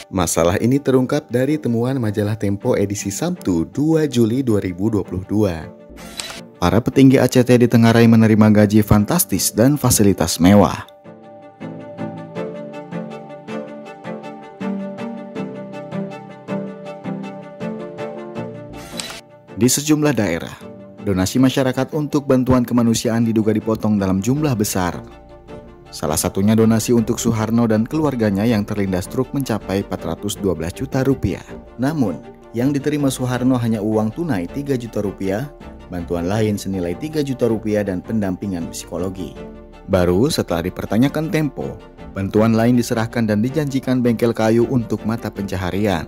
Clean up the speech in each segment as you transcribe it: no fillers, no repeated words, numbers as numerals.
Masalah ini terungkap dari temuan majalah Tempo edisi Sabtu 2 Juli 2022. Para petinggi ACT di Tenggarai menerima gaji fantastis dan fasilitas mewah. Di sejumlah daerah, donasi masyarakat untuk bantuan kemanusiaan diduga dipotong dalam jumlah besar. Salah satunya donasi untuk Soeharno dan keluarganya yang terlindas truk mencapai 412 juta rupiah. Namun, yang diterima Soeharno hanya uang tunai 3 juta rupiah, bantuan lain senilai 3 juta rupiah dan pendampingan psikologi. Baru setelah dipertanyakan Tempo, bantuan lain diserahkan dan dijanjikan bengkel kayu untuk mata pencaharian.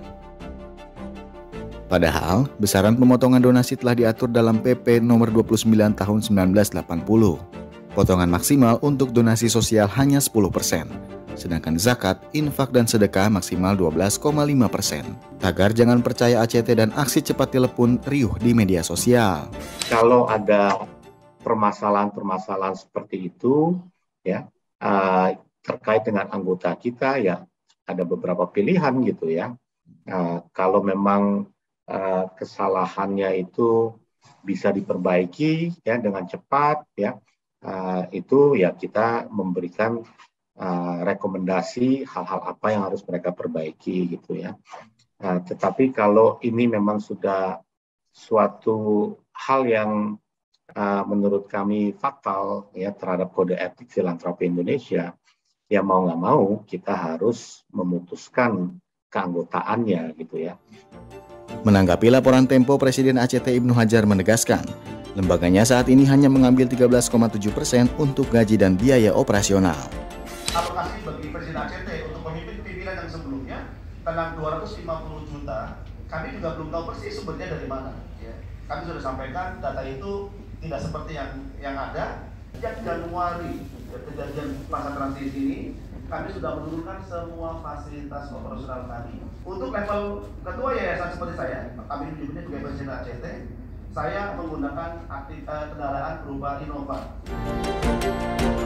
Padahal, besaran pemotongan donasi telah diatur dalam PP nomor 29 tahun 1980. Potongan maksimal untuk donasi sosial hanya 10%, sedangkan zakat, infak, dan sedekah maksimal 12,5%. Tagar jangan percaya ACT dan aksi cepat telepon riuh di media sosial. Kalau ada permasalahan-permasalahan seperti itu, ya terkait dengan anggota kita, ya ada beberapa pilihan gitu ya. Kalau memang kesalahannya itu bisa diperbaiki ya dengan cepat, ya itu ya kita memberikan rekomendasi hal-hal apa yang harus mereka perbaiki gitu ya. Tetapi kalau ini memang sudah suatu hal yang menurut kami fatal ya terhadap kode etik filantropi Indonesia, ya mau nggak mau kita harus memutuskan keanggotaannya gitu ya. Menanggapi laporan Tempo, Presiden ACT Ibnu Hajar menegaskan, lembaganya saat ini hanya mengambil 13,7% untuk gaji dan biaya operasional. Alokasi bagi Presiden ACT untuk memimpin pimpinan yang sebelumnya tenang 250 juta, kami juga belum tahu persis sumbernya dari mana. Kami sudah sampaikan data itu tidak seperti yang ada. Sejak Januari kejadian masa transisi ini, kami sudah menurunkan semua fasilitas operasional kami. Untuk level ketua yayasan seperti saya, kami menyebutnya sebagai Presiden ACT, saya menggunakan kendaraan berupa Innova.